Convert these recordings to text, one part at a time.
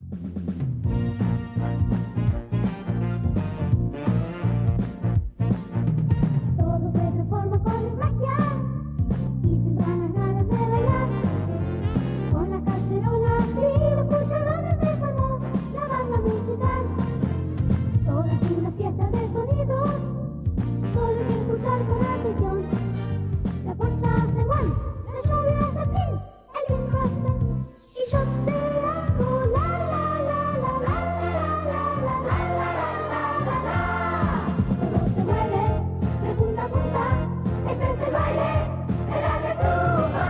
Todo se transforma con magia y tendrán las ganas de bailar. Con las cacerolas y los cucharones se formó la banda musical. Todo es una fiesta de sonidos, solo hay que escuchar con atención. La puerta se van, la lluvia es el fin, el viento hace y yo te hago la la la la la la la la la la la. Todo se mueve de punta a punta, este es el baile de la rechupa.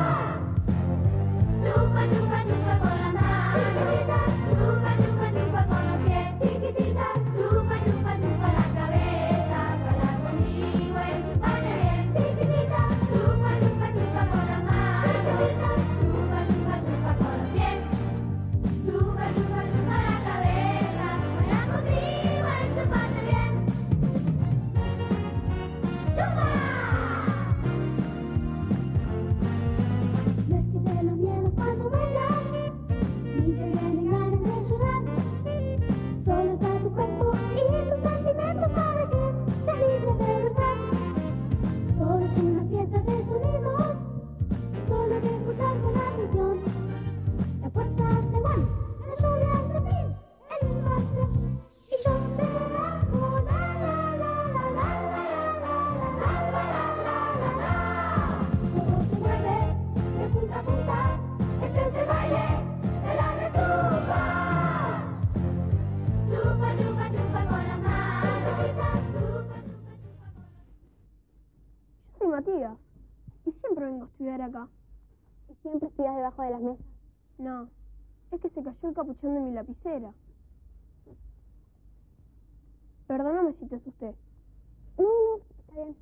Chupa, chupa, chupa con las manitas, chupa, chupa, chupa con los pies chiquititas, chupa, chupa, chupa la cabeza, para conmigo enchúpate bien chiquitita, chupa, chupa, chupa con las manitas, chupa, chupa, chupa con los pies, chupa, chupa, chupa la cabeza, para conmigo enchúpate bien. ¡Chupa! No existen los miedos cuando bailas, ni te vienen ganas de llorar. Solo está tu cuerpo y tus sentimientos para que seas libre de verdad. Todo es una fiesta de sonidos, solo hay que escuchar con atención. La puerta se van, la lluvia se fin, el viento hace y yo te hago la la la la la la la la la la la. Todo se mueve de punta a punta, este es el baile de la rechupa. Chupa, chupa, chupa con las manitas, chupa, chupa, chupa con... Yo soy Matías y siempre vengo a estudiar acá. ¿Y siempre estudias debajo de las mesas? No, es que se cayó el capuchón de mi lapicera. Perdóname si te asusté. No, no, está bien.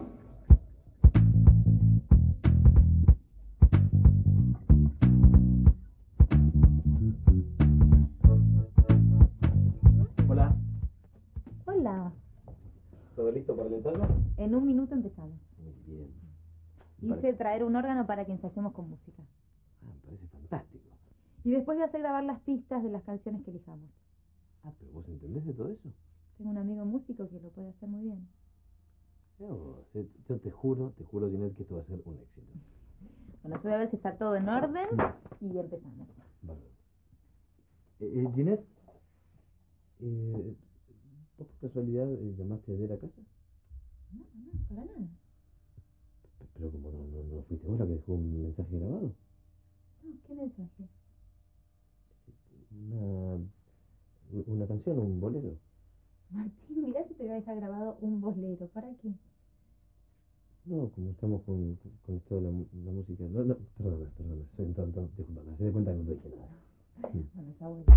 Hola, Hola, ¿todo listo para el ensayo? en un minuto empezamos. Muy bien. Hice traer un órgano para que ensayemos con música. Me parece fantástico. Y después voy a hacer grabar las pistas de las canciones que elijamos. Pero ¿vos entendés de todo eso? Tengo un amigo músico que lo puede hacer muy bien. Yo te juro, Ginette, que esto va a ser un éxito. Bueno, yo voy a ver si está todo en orden y empezamos. Vale. Ginette, ¿vos por casualidad llamaste ayer a casa? No, para nada. Pero como no fuiste vos la que dejó un mensaje grabado. No, ¿qué mensaje? Una canción, un bolero. Martín, mirá si te voy a dejar grabado un bolero. ¿Para qué? No, como estamos con esto de la música. No, perdóname, soy un tonto, disculpame, se de cuenta que no te dije nada. Bueno, ya voy.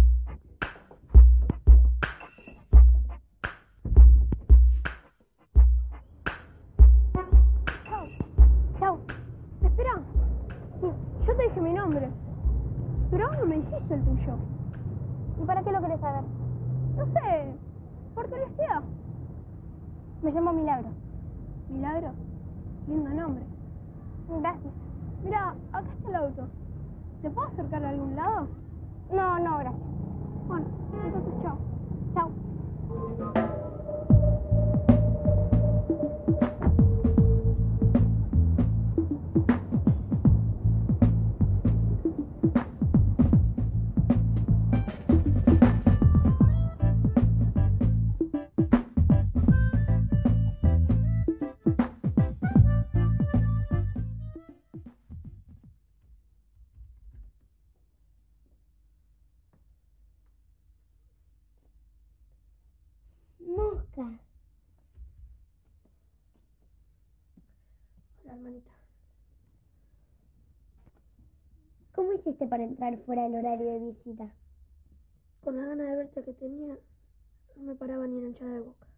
Chau. Espera. Sí, yo te dije mi nombre, pero vos no me dijiste el tuyo. ¿Y para qué lo querés saber? No sé, por curiosidad. Me llamo Milagro. Milagro, lindo nombre. Gracias. Mira, acá está el auto. ¿Te puedo acercar a algún lado? No, gracias. Bueno, entonces chao. Chao. Mosca. Hola, hermanita. ¿Cómo hiciste para entrar fuera del horario de visita? Con la gana de verte que tenía, no me paraba ni en hinchada de boca.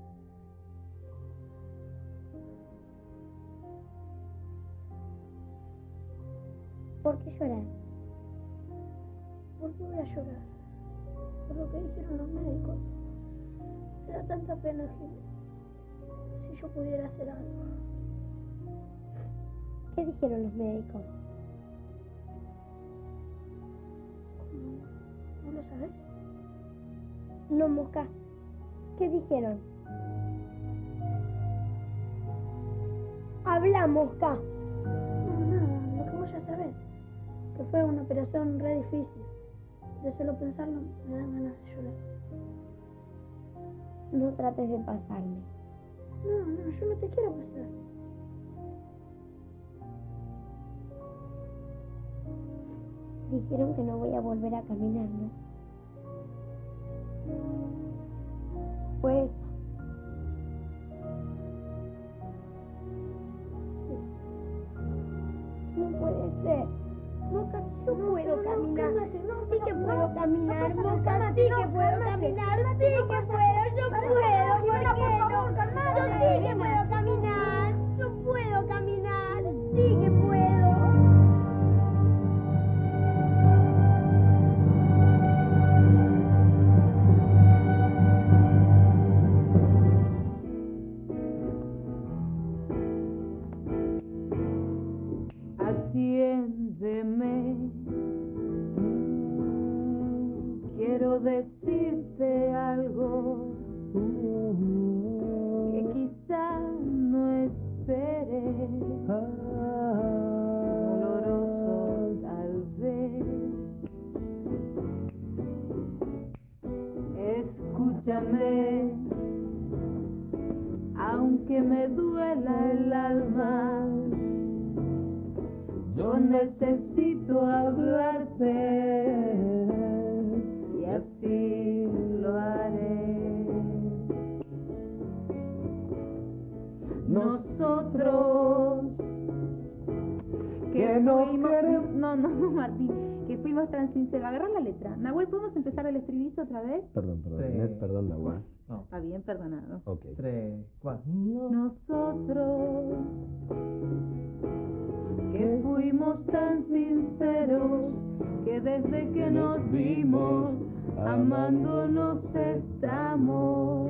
¿Por qué lloras? ¿Por qué voy a llorar? Por lo que dijeron los médicos. Me da tanta pena, Jimmy. Si yo pudiera hacer algo. ¿Qué dijeron los médicos? No lo sabes? No, Mosca. ¿Qué dijeron? Habla, Mosca. No, nada, lo que vos ya sabés. Que fue una operación re difícil. De solo pensarlo me dan ganas de llorar. No trates de pasarme. No, yo no te quiero pasar. Dijeron que no voy a volver a caminar, ¿no? Pues no puede ser. Mosca, yo puedo caminar. Sí que puedo caminar, Mosca, sí que puedo caminar. Sí que puedo, yo puedo. ¿Por qué no? Yo sí que puedo caminar. Yo puedo caminar. Sí que puedo. Atiéndeme, quiero decirte algo que quizá no esperes, doloroso tal vez. Escúchame, aunque me duela el alma, yo necesito hablarte y así lo haré. Nosotros que no queremos... No, Martín, que fuimos tan sinceros. Agarrar la letra. Nahuel, ¿podemos empezar el estribillo otra vez? Perdón, Ginette, perdón, Nahuel. No. Está bien, perdonado. Ok. 3, 4. Nosotros que fuimos tan sinceros que desde que nos vimos amándonos estamos.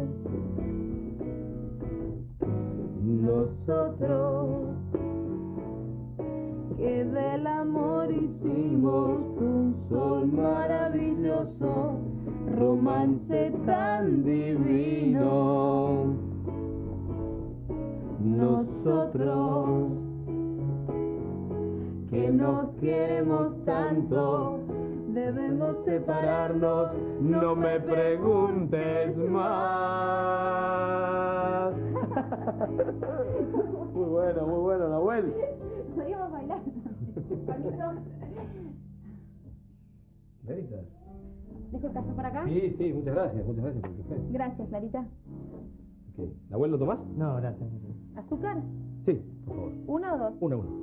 Nosotros que del amor hicimos un sol maravilloso, romance tan divino. Nosotros que nos queremos tanto, debemos separarnos, no me preguntes más. Muy bueno, Nahuel. Podríamos bailar. Clarita. ¿Dejo el café por acá? Sí, muchas gracias por el café. Gracias, Clarita. Ok. ¿Nahuel lo tomás? No, gracias. ¿Azúcar? Sí, por favor. ¿Una o dos? Una. Yo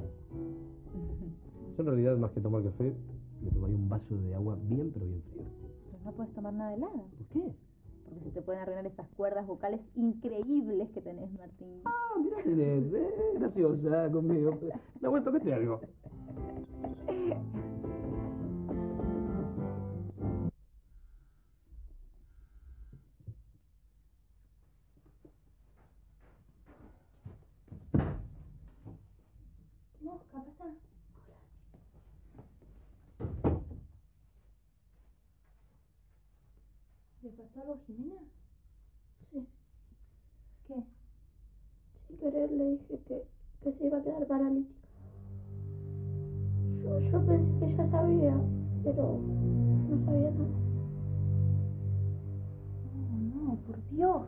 en realidad, más que tomar café, le tomaría un vaso de agua bien, pero bien frío. Pero no puedes tomar nada helada, ¿Por qué? porque se te pueden arruinar esas cuerdas vocales increíbles que tenés, Martín. Ah, mirá, Ginette, graciosa conmigo. Nahuel, tócate algo. Mosca, pasa. ¿Le pasó algo a Jimena? Sí. ¿Qué? Sin querer le dije que se iba a quedar paralítica. Yo pensé que ya sabía, pero no sabía nada. No, por Dios.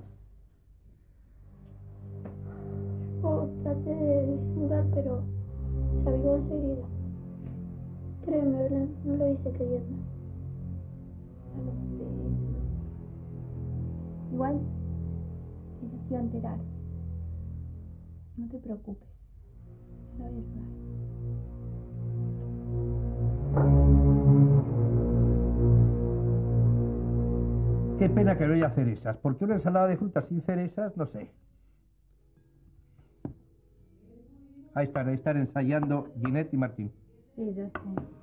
Yo traté de disimular, pero se avivó enseguida. Créeme, Belén, no lo hice queriendo. Ya lo sé. Igual, ella se iba a enterar. No te preocupes. Yo la voy a ayudar. Qué pena que no haya cerezas, porque una ensalada de frutas sin cerezas, no sé. Ahí están ensayando Ginette y Martín. Sí, yo sé.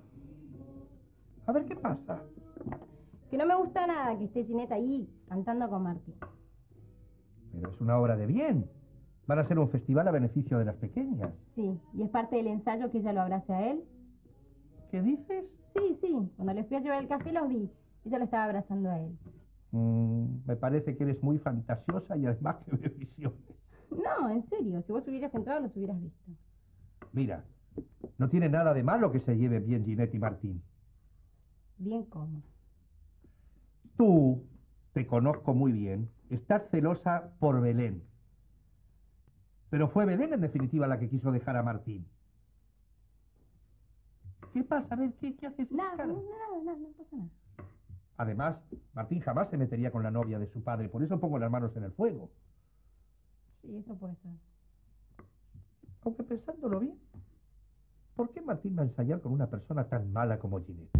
A ver qué pasa. Que no me gusta nada que esté Ginette ahí cantando con Martín. Pero es una obra de bien. Van a hacer un festival a beneficio de las pequeñas. Sí, y es parte del ensayo que ella lo abrace a él. ¿Qué dices? Sí, cuando les fui a llevar el café los vi. Ella lo estaba abrazando a él. Me parece que eres muy fantasiosa y además que ves visiones. No, en serio, si vos hubieras entrado los hubieras visto. Mira, no tiene nada de malo que se lleve bien Ginette y Martín. Bien como. Tú, te conozco muy bien, estás celosa por Belén. Pero fue Belén en definitiva la que quiso dejar a Martín. ¿Qué pasa? A ver, ¿qué haces? Nada, no pasa nada. Además, Martín jamás se metería con la novia de su padre, por eso pongo las manos en el fuego. Sí, eso puede ser. Aunque pensándolo bien, ¿por qué Martín va a ensayar con una persona tan mala como Ginette?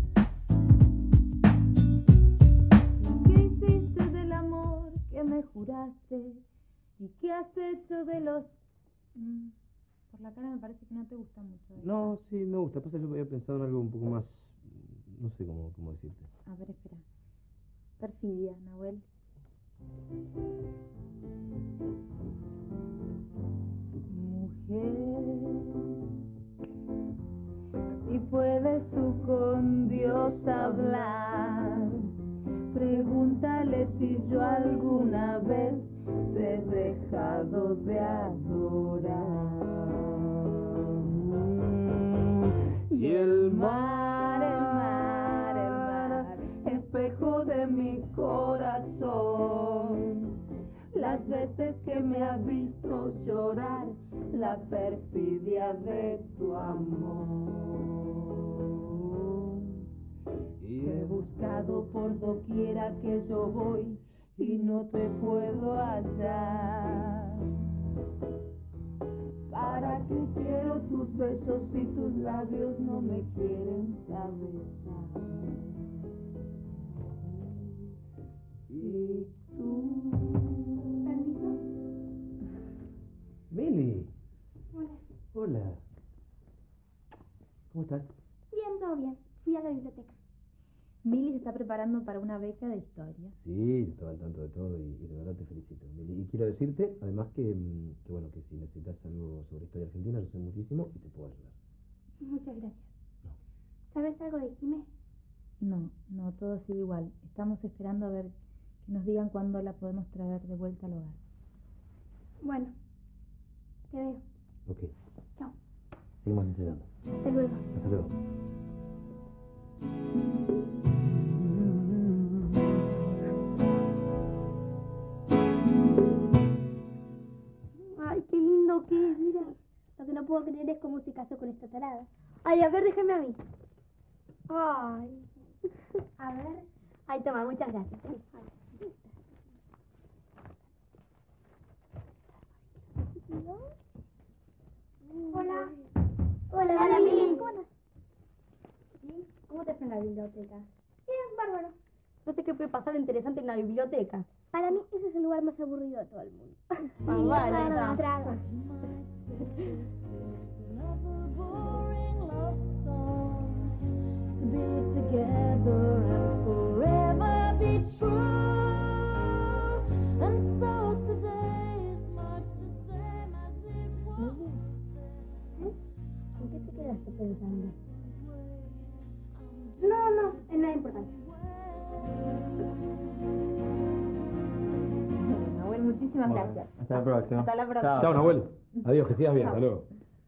¿Qué hiciste del amor que me juraste? ¿Y qué has hecho de los...? Por la cara me parece que no te gusta mucho. No, sí, me gusta. Pasa que yo había pensado en algo un poco más... No sé cómo decirte. A ver, espera. Perfidia, Nahuel. Mujer, si puedes tú con Dios hablar, pregúntale si yo alguna vez te he dejado de adorar. Y el mar, espejo de mi corazón, las veces que me ha visto llorar, la perfidia de tu amor. Y he buscado por doquiera que yo voy y no te puedo hallar. ¿Para qué quiero tus besos si tus labios no me quieren saber? Y tú... ¿Permiso? Meli. Hola. Hola. ¿Cómo estás? Bien, todo bien. Fui a la biblioteca. Mili se está preparando para una beca de historia. Sí, yo estaba al tanto de todo y de verdad te felicito, Meli. Y quiero decirte, además, que bueno, que si necesitas algo sobre historia argentina, yo sé muchísimo y te puedo ayudar. Muchas gracias. No. ¿Sabes algo de Jimé? No, todo sigue igual. Estamos esperando a ver que nos digan cuándo la podemos traer de vuelta al hogar. Bueno, te veo. Ok. Chao. Seguimos ensayando. Hasta luego. Hasta luego. Ay, qué lindo que es, mira. Lo que no puedo creer es cómo se casó con esta tarada. Ay, a ver, déjame a mí. Ay. A ver. Ay, toma, muchas gracias. Hola. Hola, Mili. ¿Cómo andas? ¿Sí? ¿Cómo te fue en la biblioteca? Bien, bárbaro. No sé qué puede pasar de interesante en la biblioteca. Para mí, ese es el lugar más aburrido de todo el mundo. Vale, claro, está. trago. ¿En qué te quedaste pensando? No, en nada importante. Nahuel, muchísimas gracias. Hasta la próxima. Hasta la próxima. Chao, Nahuel. Adiós, que sigas bien. Hasta luego.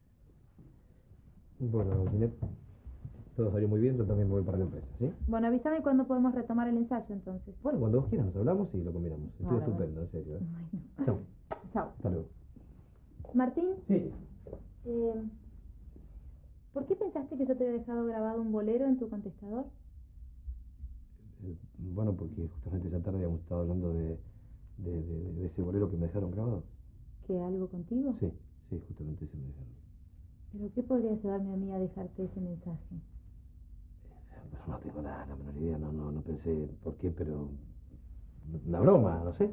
Bueno, Ginette, todo salió muy bien. Yo también voy para la empresa, ¿sí? Bueno, avísame cuándo podemos retomar el ensayo, entonces. Bueno, cuando vos quieras nos hablamos y lo combinamos. Estuvo Vale, estupendo, en serio. Bueno. Chao. Chao. Hasta luego. Martín, Sí. ¿por qué pensaste que yo te había dejado grabado un bolero en tu contestador? Bueno, porque justamente esa tarde habíamos estado hablando de ese bolero que me dejaron grabado. ¿Que algo contigo? Sí, justamente ese me dejaron. ¿Pero qué podría llevarme a mí a dejarte ese mensaje? Pero no tengo la menor idea, no pensé por qué, pero... Una broma, no sé.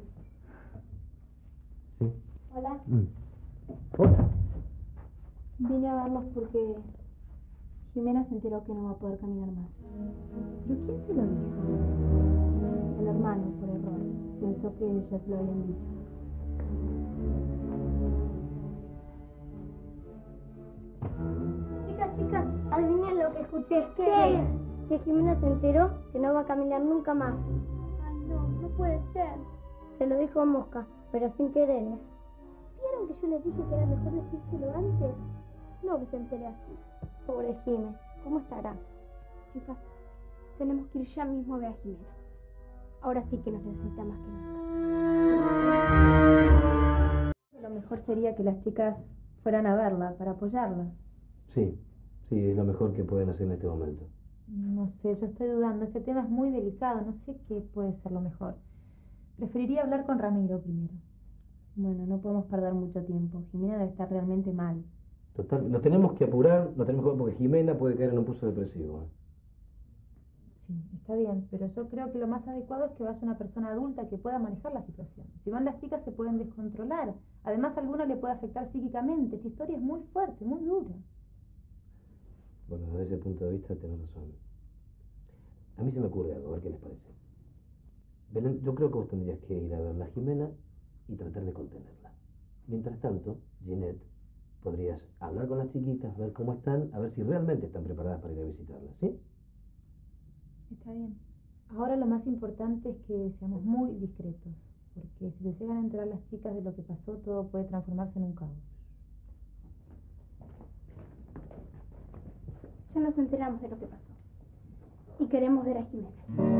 Sí. Hola. Hola. Vine a verlos porque Jimena se enteró que no va a poder caminar más. ¿Pero quién se lo dijo? El hermano, por error. Pensó que ya se lo habían dicho. Chicas, adivinen lo que escuché. ¿Qué? Que Jimena se enteró que no va a caminar nunca más. Ay, no, no puede ser. Se lo dijo a Mosca, pero sin querer. ¿Vieron que yo les dije que era mejor decírselo antes? No que se entere así. Pobre Jimena, ¿cómo estará? Chicas, tenemos que ir ya mismo a ver a Jimena. Ahora sí que nos necesita más que nunca. Lo mejor sería que las chicas fueran a verla para apoyarla. Sí, es lo mejor que pueden hacer en este momento. No sé, yo estoy dudando. Este tema es muy delicado. No sé qué puede ser lo mejor. Preferiría hablar con Ramiro primero. Bueno, no podemos perder mucho tiempo. Jimena debe estar realmente mal. Total, nos tenemos que apurar, porque Jimena puede caer en un pulso depresivo. Sí, está bien, pero yo creo que lo más adecuado es que vaya una persona adulta que pueda manejar la situación. Si van las chicas se pueden descontrolar. Además, a alguna le puede afectar psíquicamente. Esta historia es muy fuerte, muy dura. Bueno, desde ese punto de vista tenés razón. A mí se me ocurre algo, a ver qué les parece. Belén, yo creo que vos tendrías que ir a ver a Jimena y tratar de contenerla. Mientras tanto, Ginette, podrías hablar con las chiquitas, ver cómo están, a ver si realmente están preparadas para ir a visitarlas, ¿sí? Está bien. Ahora lo más importante es que seamos muy discretos, porque si se llegan a enterar las chicas de lo que pasó, todo puede transformarse en un caos. Ya nos enteramos de lo que pasó. Y queremos ver a Jimena.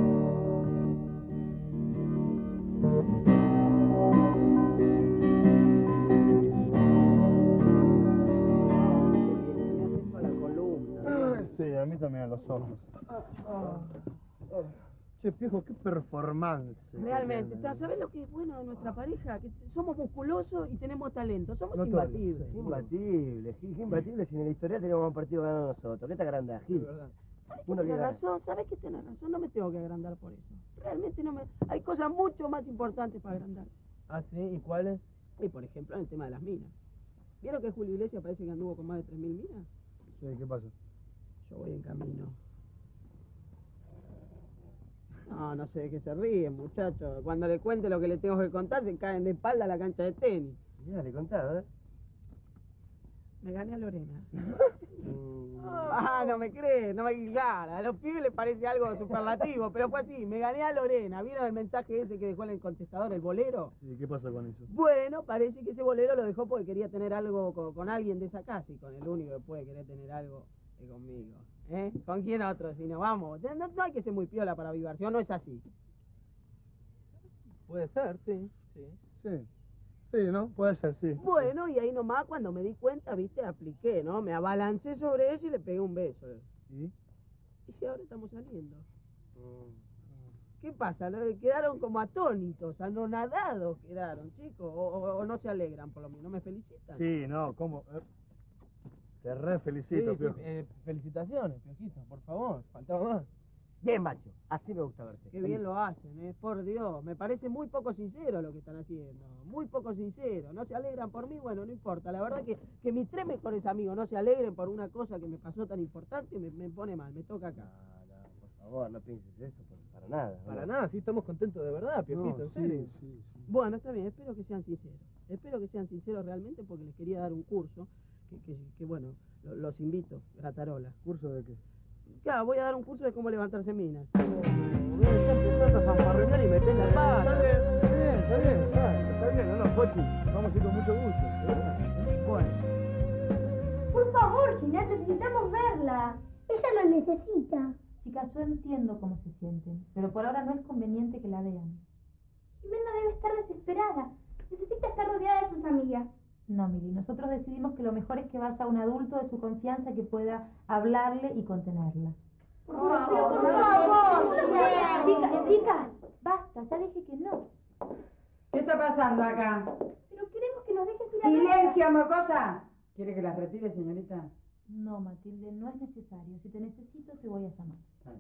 Sí, a mí también a los ojos. Che, viejo, qué performance. Realmente, ¿sabes lo que es bueno de nuestra pareja? Que somos musculosos y tenemos talento, somos No imbatibles. Imbatible, Gil, imbatible. Si en la historia teníamos un partido ganado nosotros. ¿Qué te agrandás, Gil? ¿Sabes que tenés razón? No me tengo que agrandar por eso. Realmente no me... Hay cosas mucho más importantes para agrandarse. Ah, sí, ¿y cuáles? Y por ejemplo, en el tema de las minas. ¿Vieron que Julio Iglesias parece que anduvo con más de 3.000 minas? Sí, ¿qué pasa? Yo voy en camino. No sé de qué se ríen, muchachos. Cuando le cuente lo que le tengo que contar, se caen de espalda a la cancha de tenis. Ya, le contaba, ¿eh? Me gané a Lorena. No me crees, no me claro. A los pibes les parece algo superlativo, pero fue así, me gané a Lorena. ¿Vieron el mensaje ese que dejó en el contestador, el bolero? Sí, ¿qué pasa con eso? Bueno, parece que ese bolero lo dejó porque quería tener algo con alguien de esa casa, y con el único que puede querer tener algo es conmigo. ¿Eh? ¿Con quién otro? Si no, vamos. No hay que ser muy piola para avivarse, no es así. Puede ser, sí. Sí, ¿no? Puede ser, sí. Bueno, y ahí nomás cuando me di cuenta, viste, apliqué, ¿no? Me abalancé sobre eso y le pegué un beso. ¿Y? Y ahora estamos saliendo. ¿Qué pasa? Quedaron como atónitos, anonadados quedaron, chicos. O no se alegran, por lo menos. ¿No me felicitan? Sí, no, ¿cómo? Te re felicito, Piojo. Felicitaciones, Piojito, por favor, faltaba más. Bien, macho, así me gusta verte. Qué bien lo hacen, por Dios. Me parece muy poco sincero lo que están haciendo. Muy poco sincero. No se alegran por mí, bueno, no importa. La verdad que mis 3 mejores amigos no se alegren por una cosa que me pasó tan importante me pone mal. Me toca acá. No, por favor, no pienses eso, para nada. Para nada, sí estamos contentos de verdad, Piojito, en serio. Sí. Bueno, está bien, espero que sean sinceros. Espero que sean sinceros realmente porque les quería dar un curso que bueno, los invito, Gratarola. ¿Curso de qué? Claro, voy a dar un curso de cómo levantarse minas. Ya empezás a fanfarronear y metés la pata. Está bien, no, Pochi, vamos a ir con mucho gusto. Bueno, Por favor, Ginette, necesitamos verla. Ella lo necesita. Chicas, yo entiendo cómo se sienten, pero por ahora no es conveniente que la vean. Jimena debe estar desesperada. Necesita estar rodeada de sus amigas. No, Mili, nosotros decidimos que lo mejor es que vaya un adulto de su confianza que pueda hablarle y contenerla. Por favor, chicas, basta, ya dije que no. ¿Qué está pasando acá? Pero queremos que nos dejes ir a ver. ¡Silencio, mocosa! ¿Quiere que las retire, señorita? No, Matilde, no es necesario. Si te necesito, te voy a llamar.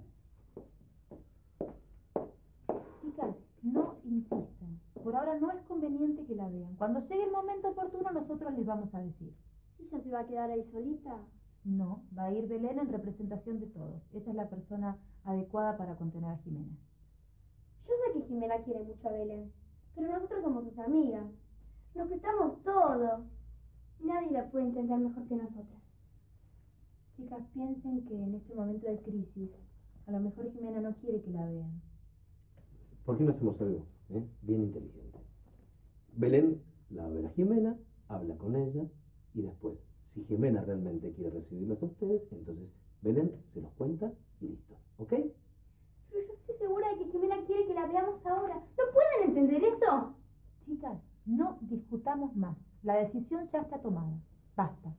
Chicas, no insistan. Por ahora no es conveniente que la vean. Cuando llegue el momento oportuno, nosotros les vamos a decir. ¿Ella se va a quedar ahí solita? No, va a ir Belén en representación de todos. Ella es la persona adecuada para contener a Jimena. Yo sé que Jimena quiere mucho a Belén, pero nosotros somos sus amigas. Nos prestamos todo. Nadie la puede entender mejor que nosotras. Chicas, piensen que en este momento de crisis A lo mejor Jimena no quiere que la vean. ¿Por qué no hacemos algo bien inteligente? Belén la va a ver a Jimena, habla con ella y después, si Jimena realmente quiere recibirlas a ustedes, entonces Belén se los cuenta y listo. ¿Ok? Pero yo estoy segura de que Jimena quiere que la veamos ahora. ¿No pueden entender eso? Chicas, no discutamos más. La decisión ya está tomada. Basta.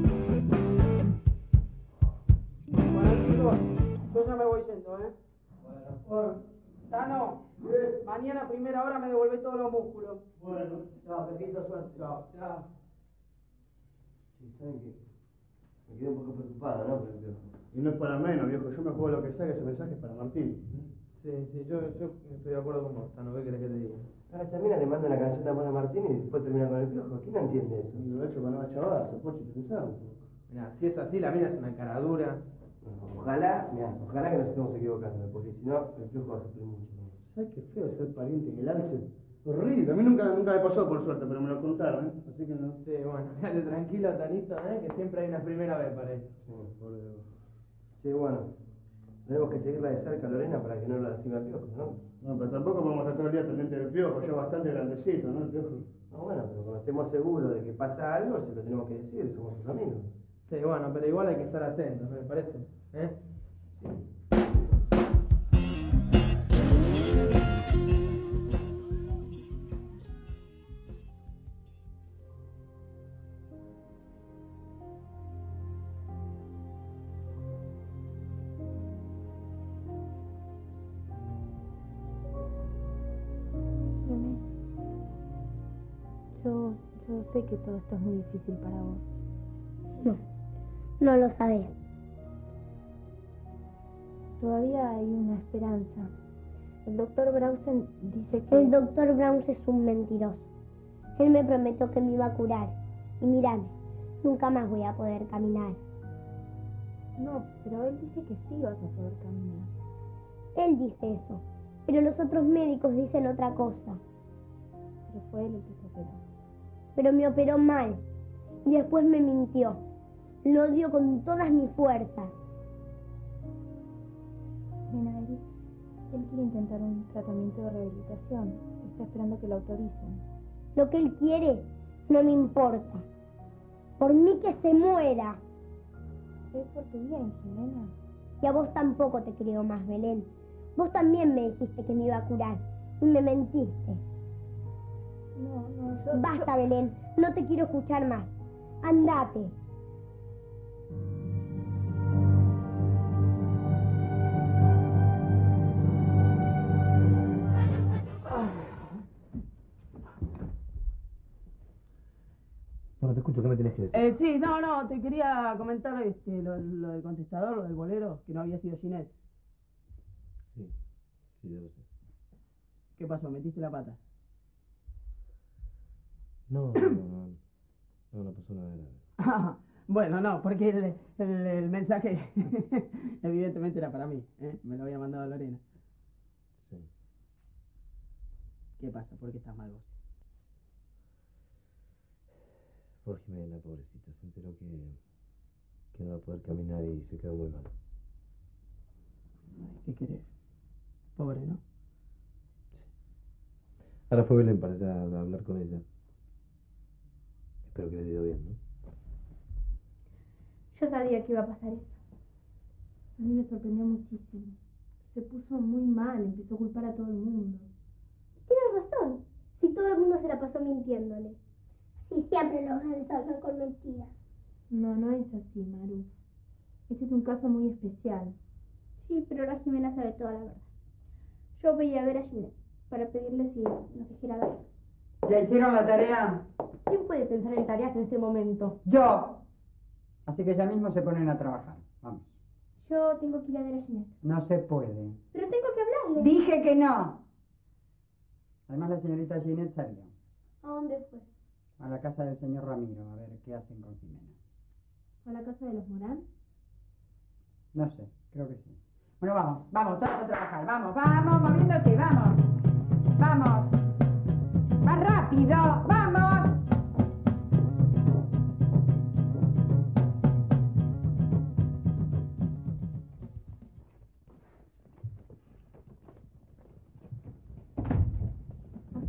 Bueno, chicos, yo ya me voy yendo, ¿eh? Bueno. Tano, mañana a primera hora me devuelve todos los músculos. Bueno, chao, Pepito, suerte. Chao. Chao. Sí, ¿saben qué? Me quedé un poco preocupado, ¿no? Por el Piojo. Y no es para menos, viejo. Yo me juego lo que sea, que ese mensaje es para Martín. Sí, yo estoy de acuerdo con vos, Tano. ¿Qué querés que te diga? Ahora esta mina le manda una canción de amor a Martín y después termina con el Piojo. ¿Quién no entiende eso? Y lo he hecho con una chavada, se puede pensar un poco. Mirá, si es así, la mina es una encaradura. Ojalá que nos estemos equivocando, porque si no, el Piojo va a sufrir mucho. ¿Sabes qué feo ser pariente en el alce? Horrible, a mí nunca me pasó por suerte, pero me lo contaron, ¿eh? Así que no. Sí, bueno, quédate tranquilo, Tanito, que siempre hay una primera vez para eso. Sí, por Dios. Sí, bueno, tenemos que seguirla de cerca, Lorena, para que no la lastime al Piojo, ¿no? No, pero tampoco podemos estar todo el día pendiente del Piojo, ya bastante grandecito, ¿no? El Piojo. No, bueno, pero cuando estemos seguros de que pasa algo, se lo tenemos que decir, somos sus amigos. Sí, bueno, pero igual hay que estar atentos, me parece, ¿eh? Sí. Yo sé que todo esto es muy difícil para vos. No lo sabes. Todavía hay una esperanza. El doctor Brausen dice que... El doctor Brauns es un mentiroso. Él me prometió que me iba a curar. Y mírame, nunca más voy a poder caminar. No, pero él dice que sí vas a poder caminar. Él dice eso, pero los otros médicos dicen otra cosa. Pero fue él el que te operó. Pero me operó mal. Y después me mintió. Lo odio con todas mis fuerzas. Nena, él quiere intentar un tratamiento de rehabilitación. Está esperando que lo autoricen. Lo que él quiere no me importa. Por mí que se muera. Es por tu bien, Jimena. Y a vos tampoco te creo más, Belén. Vos también me dijiste que me iba a curar. Y me mentiste. No, Basta, Belén. No te quiero escuchar más. Andate. Bueno, te escucho, ¿qué me tienes que decir? Sí, no, te quería comentar lo del contestador, lo del bolero, que no había sido Ginette. Sí, ya lo sé. ¿Qué pasó? ¿Metiste la pata? No pasó nada grave. Bueno, no, porque el mensaje evidentemente era para mí, ¿eh? Me lo había mandado Lorena. Sí. ¿Qué pasa? ¿Por qué estás mal vos? Por Jimena, pobrecita, se enteró que no va a poder caminar y se quedó muy mal. Ay, ¿qué querés? Pobre, ¿no? Ahora fue Belén para allá a hablar con ella. Espero que le haya ido bien, ¿no? Yo sabía que iba a pasar eso. A mí me sorprendió muchísimo. Se puso muy mal, empezó a culpar a todo el mundo. Tienes razón. Si todo el mundo se la pasó mintiéndole. Y siempre logran salvar con mentiras. No es así, Maru. Este es un caso muy especial. Sí, pero la Jimena sabe toda la verdad. Yo voy a ver a Ginette para pedirle si nos dijera la verdad. ¿Ya hicieron la tarea? ¿Quién puede pensar en tareas en este momento? Yo. Así que ya mismo se ponen a trabajar. Vamos. Yo tengo que ir a ver a Ginette. No se puede. Pero tengo que hablarle. Dije que no. Además la señorita Ginette salió ¿A dónde fue? a la casa del señor Ramiro a ver qué hacen con Jimena. ¿A la casa de los Morán? No sé, creo que sí. Bueno, vamos, todos a trabajar. Vamos, moviéndose, vamos. Más rápido, vamos.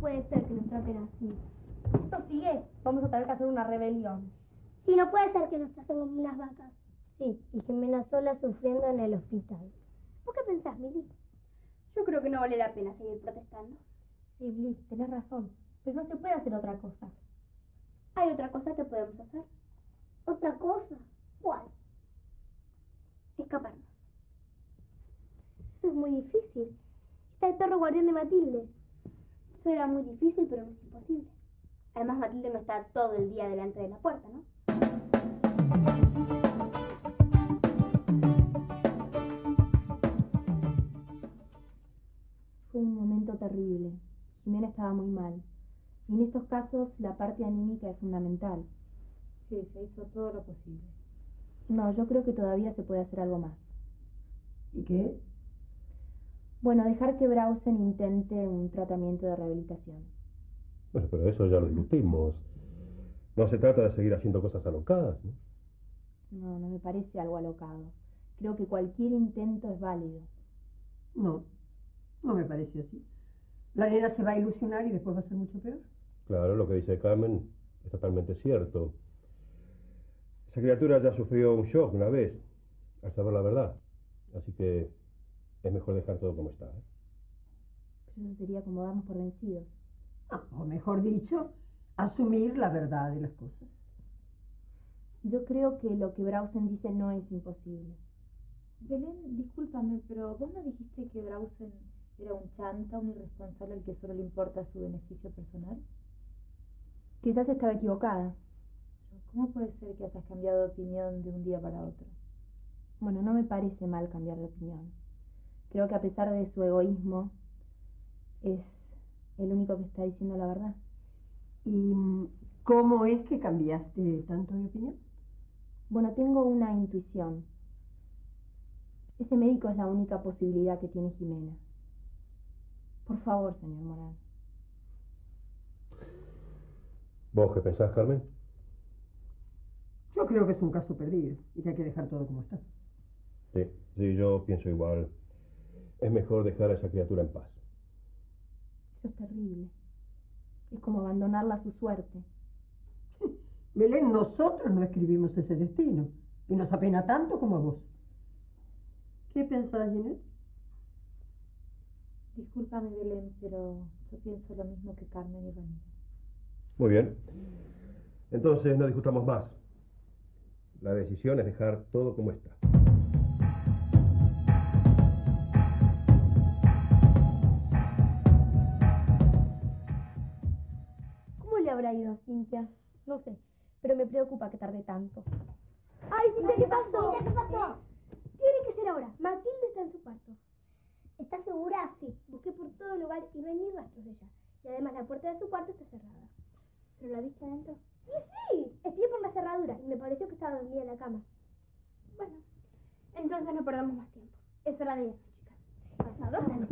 puede ser que nos traten así. Esto sigue, vamos a tener que hacer una rebelión. Sí, no puede ser que nos traten como unas vacas. Sí, y Jimena sola sufriendo en el hospital. ¿Vos qué pensás, Mili? Yo creo que no vale la pena seguir protestando. Sí, Bliss, tenés razón. Pero no se puede hacer otra cosa. Hay otra cosa que podemos hacer. ¿Otra cosa? ¿Cuál? Escaparnos. Eso es muy difícil. Está el perro guardián de Matilde. Eso era muy difícil, pero no es imposible. Además, Matilde no está todo el día delante de la puerta, ¿no? Fue un momento terrible. Jimena estaba muy mal. Y en estos casos la parte anímica es fundamental. Sí, se hizo todo lo posible. No, yo creo que todavía se puede hacer algo más. ¿Y qué? Bueno, dejar que Brausen intente un tratamiento de rehabilitación. Bueno, pero eso ya lo discutimos. No se trata de seguir haciendo cosas alocadas, ¿no? No, no me parece algo alocado. Creo que cualquier intento es válido. No, no me parece así. La nena se va a ilusionar y después va a ser mucho peor. Claro, lo que dice Carmen es totalmente cierto. Esa criatura ya sufrió un shock una vez, al saber la verdad. Así que es mejor dejar todo como está, ¿eh? Pero eso sería como darnos por vencidos. O mejor dicho, asumir la verdad de las cosas. Yo creo que lo que Brausen dice no es imposible. Belén, discúlpame, pero vos no dijiste que Brausen era un chanta, un irresponsable al que solo le importa su beneficio personal. Quizás estaba equivocada. Pero ¿cómo puede ser que hayas cambiado de opinión de un día para otro? Bueno, no me parece mal cambiar de opinión. Creo que a pesar de su egoísmo, es el único que está diciendo la verdad. ¿Y cómo es que cambiaste tanto de opinión? Bueno, tengo una intuición. Ese médico es la única posibilidad que tiene Jimena. Por favor, señor Morán. ¿Vos qué pensás, Carmen? Yo creo que es un caso perdido y que hay que dejar todo como está. Sí, yo pienso igual. Es mejor dejar a esa criatura en paz. Eso es terrible. Es como abandonarla a su suerte. Belén, nosotros no escribimos ese destino y nos apena tanto como a vos. ¿Qué pensás, Ginette? Discúlpame, Belén, pero yo pienso lo mismo que Carmen y Ramiro. Muy bien. Entonces no discutamos más. La decisión es dejar todo como está. ¿Cómo le habrá ido a Cintia? No sé, pero me preocupa que tarde tanto. ¡Ay, Cintia, qué pasó! ¿Qué pasó? Tiene que ser ahora. Matilde está en su cuarto. ¿Estás segura? Sí, busqué por todo lugar y no hay ni rastros de ella. Y además la puerta de su cuarto está cerrada. ¿Pero la viste adentro? Sí, espié por la cerradura y me pareció que estaba dormida en la cama. Bueno, entonces no perdamos más tiempo. Es hora de irnos, chicas. ¿Pasado? Dale.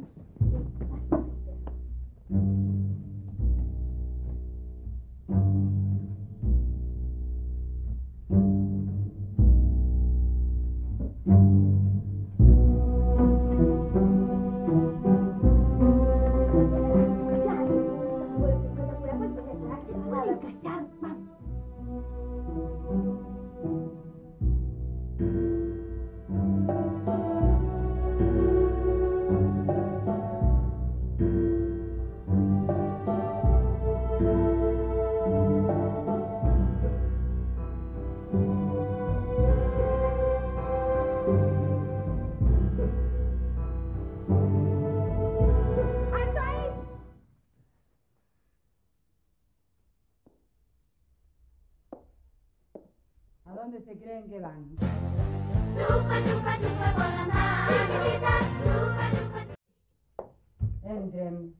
¿A dónde se creen que van? Chupa, chupa, chupa con la manita. Chupa, chupa, chupa. Entren.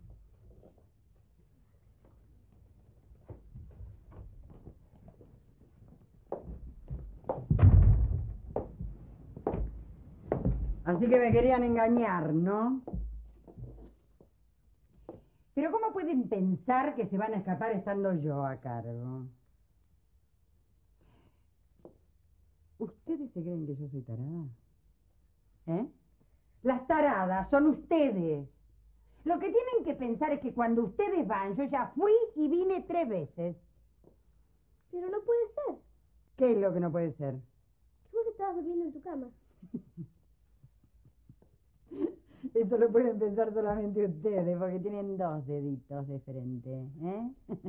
Así que me querían engañar, ¿no? Pero ¿cómo pueden pensar que se van a escapar estando yo a cargo? ¿Ustedes se creen que yo soy tarada? ¿Eh? Las taradas son ustedes. Lo que tienen que pensar es que cuando ustedes van, yo ya fui y vine 3 veces. Pero no puede ser. ¿Qué es lo que no puede ser? Que vos estabas durmiendo en tu cama. Eso lo pueden pensar solamente ustedes, porque tienen 2 deditos de frente, ¿eh?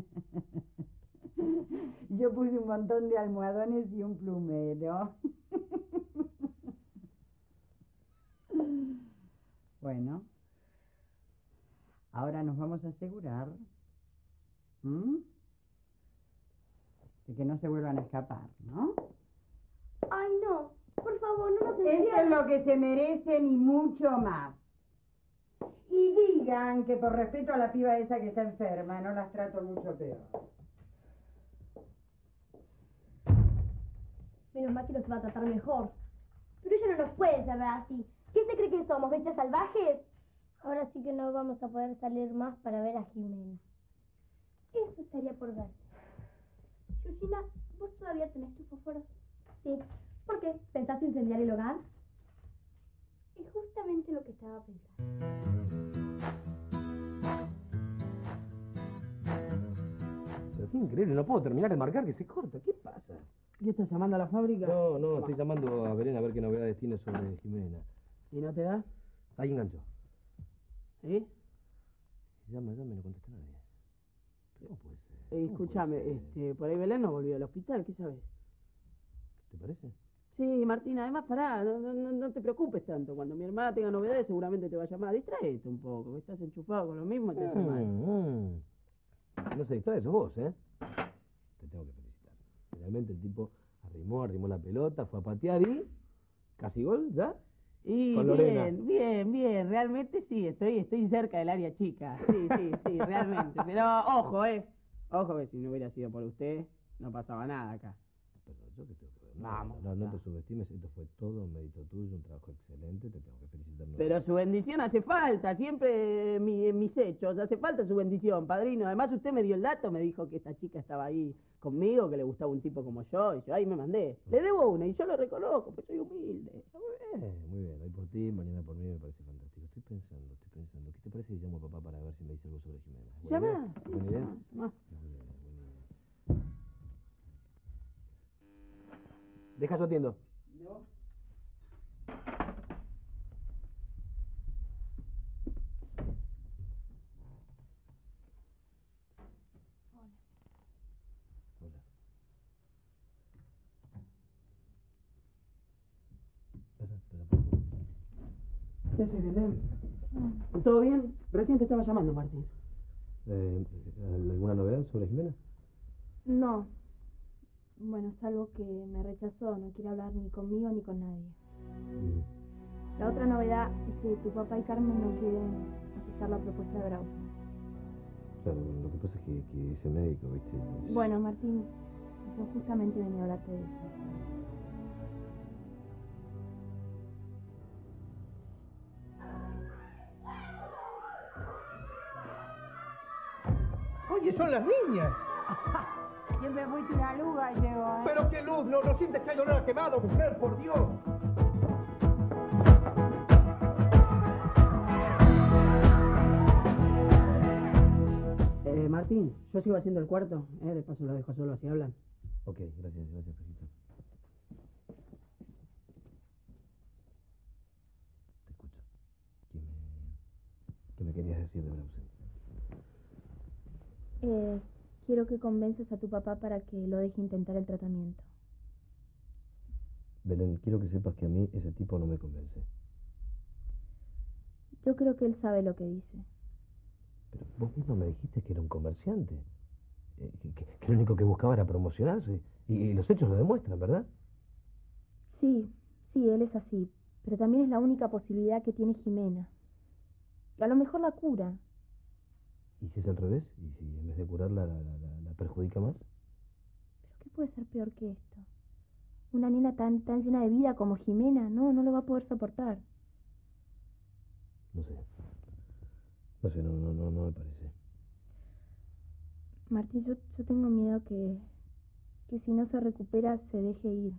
Yo puse un montón de almohadones y un plumero. Bueno, ahora nos vamos a asegurar de que no se vuelvan a escapar, ¿no? Ay, no. Por favor, no nos Esto es encierren. lo que se merecen y mucho más. Y digan que por respeto a la piba esa que está enferma, no las trato mucho peor. Menos mal que nos va a tratar mejor. Pero ella no nos puede cerrar así. ¿Qué se cree que somos, bestias salvajes? Ahora sí que no vamos a poder salir más para ver a Jimena. Eso estaría por ver. Georgina, ¿vos todavía tenés tus fósforos? Sí. ¿Por qué? ¿Pensás incendiar el hogar? Es justamente lo que estaba pensando. Pero qué increíble, no puedo terminar de marcar que se corta. ¿Qué pasa? ¿Qué estás llamando a la fábrica? No, estoy llamando a Belén a ver qué novedades tiene sobre Jimena. ¿Y no te da? Ahí enganchó. ¿Sí? Llama y no contesta nadie. Pero ¿cómo puede ser? Escúchame, por ahí Belén no volvió al hospital, ¿qué sabes? ¿Te parece? Sí, Martín, además pará, no te preocupes tanto. Cuando mi hermana tenga novedades seguramente te va a llamar. Distraete un poco, que estás enchufado con lo mismo y te hace mal. No se distrae, sos vos, ¿eh? Te tengo que felicitar. Finalmente el tipo arrimó la pelota, fue a patear y... ¿Casi gol ya? Y con Lorena. bien, realmente sí, estoy cerca del área chica. Sí, realmente. Pero ojo que si no hubiera sido por usted, no pasaba nada acá. Pero yo que tengo que ver. Vamos. No te subestimes, esto fue todo mérito tuyo, un trabajo excelente, te tengo que felicitar. Pero su bendición hace falta, siempre en mis hechos, hace falta su bendición, padrino. Además usted me dio el dato, me dijo que esta chica estaba ahí conmigo, que le gustaba un tipo como yo, y yo ahí me mandé. Le debo una y yo lo reconozco, pues soy humilde. Muy bien, hoy por ti, mañana por mí, me parece fantástico. Estoy pensando, ¿qué te parece si llamo a papá para ver si me dice algo sobre Jimena? Llama. ¿Buena idea? Llama. Deja, yo atiendo. No. ¿Qué haces, Belén? ¿Todo bien? Recién te estaba llamando, Martín. ¿Alguna novedad sobre Jimena? No. Bueno, salvo que me rechazó, no quiere hablar ni conmigo ni con nadie. La otra novedad es que tu papá y Carmen no quieren aceptar la propuesta de Brausa. Claro, lo que pasa es que ese médico, ¿viste? Bueno, Martín, yo justamente venía a hablarte de eso. Oye, son las niñas. Siempre fuiste una luga, llevo, ¿eh? Pero qué luz, no sientes que hay olor a quemado, mujer, por Dios. Martín, yo sigo haciendo el cuarto, de paso lo dejo solo, así hablan. Ok, gracias, Fajito. Te escucho. ¿Qué me querías decir de Brausen? Quiero que convenzas a tu papá para que lo deje intentar el tratamiento. Belén, quiero que sepas que a mí ese tipo no me convence. Yo creo que él sabe lo que dice. Pero vos mismo me dijiste que era un comerciante. Que lo único que buscaba era promocionarse. Y los hechos lo demuestran, ¿verdad? Sí, él es así. Pero también es la única posibilidad que tiene Jimena. A lo mejor la cura. ¿Y si es al revés? ¿Y si en vez de curarla la perjudica más? ¿Pero qué puede ser peor que esto? Una nena tan llena de vida como Jimena, no lo va a poder soportar. No sé, no me parece. Martín, yo tengo miedo que si no se recupera se deje ir.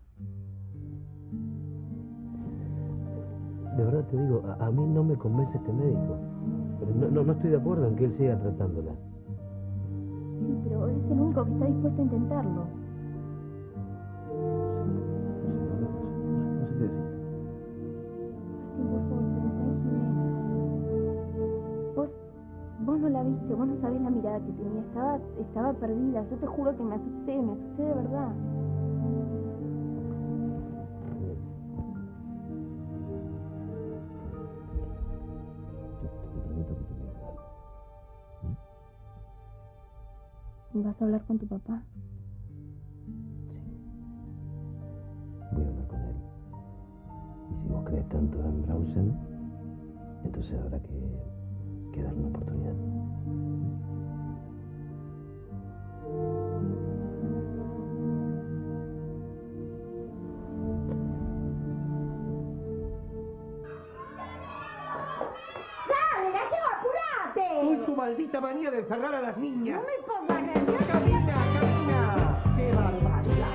De verdad te digo, a mí no me convence este médico. Pero no estoy de acuerdo en que él siga tratándola. Sí, pero es el único que está dispuesto a intentarlo. No sé qué decir. Martín, por favor, pensá en Jimena. Vos no la viste, vos no sabés la mirada que tenía. Estaba perdida. Yo te juro que me asusté de verdad. Te prometo que te voy a hablar. ¿Vas a hablar con tu papá? Voy a hablar con él. Y si vos crees tanto en Brausen, entonces habrá que darle una oportunidad. ¡Dale, gallego, apurate! ¡Uy, tu maldita manía de encerrar a las niñas! No me pongas nerviosa. ¡Camina, camina! ¡Qué barbaridad!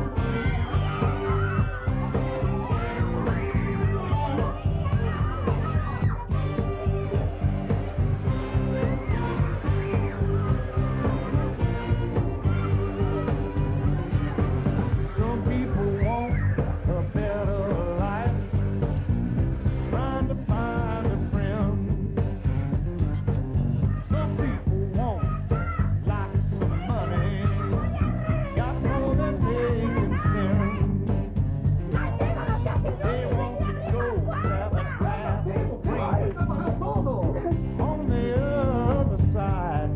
Some people want a better life, trying to find a friend. Some people want lots of money, got more than they can spend. They want to go where the grass is green. On the other side,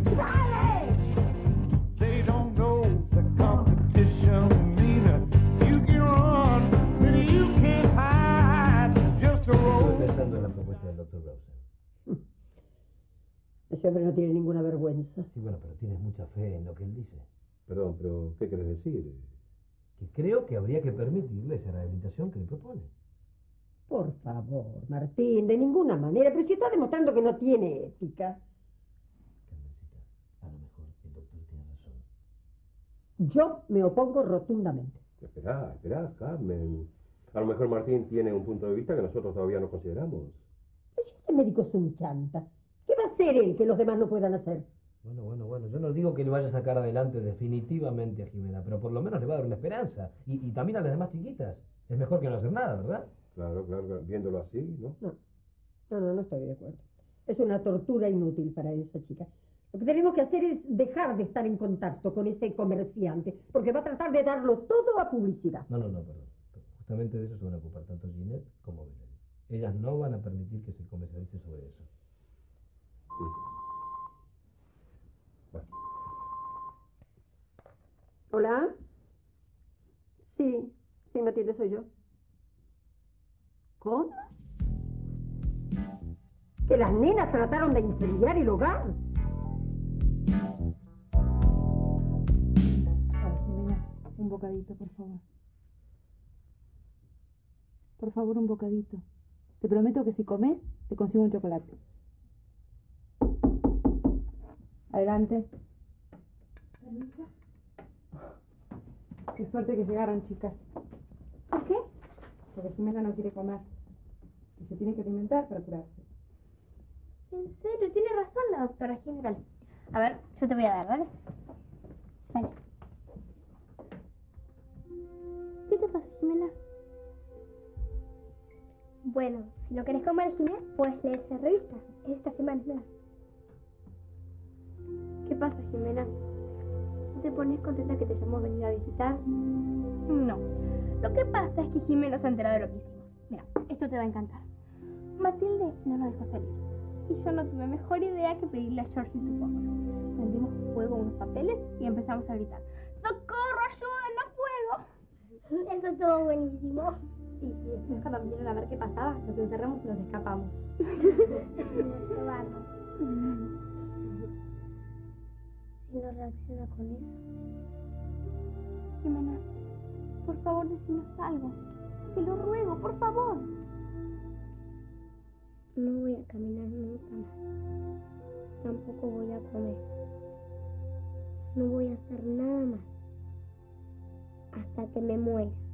they don't know the competition meaner. You can run, but you can't hide. Just a Estoy roll. pensando en la propuesta del Dr. Brausen. Ese hombre no tiene ninguna vergüenza. Sí, bueno, pero tienes mucha fe en lo que él dice. Perdón, pero ¿qué querés decir? Que creo que habría que permitirle esa rehabilitación que le propone. Por favor, Martín, de ninguna manera. Pero si está demostrando que no tiene ética. Carmencita, a lo mejor el doctor tiene razón. Yo me opongo rotundamente. Esperá, Carmen. A lo mejor Martín tiene un punto de vista que nosotros todavía no consideramos. Pero si ese médico es un chanta, ¿qué va a hacer él que los demás no puedan hacer? Bueno, yo no digo que le vaya a sacar adelante definitivamente a Jimena, pero por lo menos le va a dar una esperanza. Y también a las demás chiquitas. Es mejor que no hacer nada, ¿verdad? Claro, viéndolo así, ¿no? No estoy de acuerdo. Es una tortura inútil para esa chica. Lo que tenemos que hacer es dejar de estar en contacto con ese comerciante, porque va a tratar de darlo todo a publicidad. No, perdón. Justamente de eso se van a ocupar tanto Ginette como Belén. Ellas no van a permitir que se comercialice sobre eso. Sí. Bueno. ¿Hola? Sí, Matilde, soy yo. ¿Cómo? ¿Que las nenas trataron de incendiar el hogar? Jimena, un bocadito, por favor. Por favor, un bocadito. Te prometo que si comes, te consigo un chocolate. Adelante. ¿Permiso? Qué suerte que llegaron, chicas. ¿Por qué? Porque Jimena no quiere comer. Y se tiene que alimentar para curarse. En serio, tiene razón la doctora Jimena. A ver, yo te voy a dar, ¿vale? Vale. ¿Qué te pasa, Jimena? Bueno, si no querés comer, Jimena, puedes leer esa revista. Es esta semana, ¿no? ¿Qué pasa, Jimena? ¿No te pones contenta que te hayamos venido a visitar? No. Lo que pasa es que Jimena se ha enterado de lo que hicimos. Mira, esto te va a encantar. Matilde no nos dejó salir. Y yo no tuve mejor idea que pedirle a George y su fósforo. Prendimos fuego a unos papeles y empezamos a gritar: ¡Socorro, ayuda, no puedo! Eso estuvo buenísimo. Sí, y después cuando vinieron a ver qué pasaba, nos encerramos y nos escapamos. Si no reacciona con eso. Jimena, por favor, decinos algo. Te lo ruego, por favor. No voy a caminar nunca más. Tampoco voy a comer. No voy a hacer nada más. Hasta que me muera.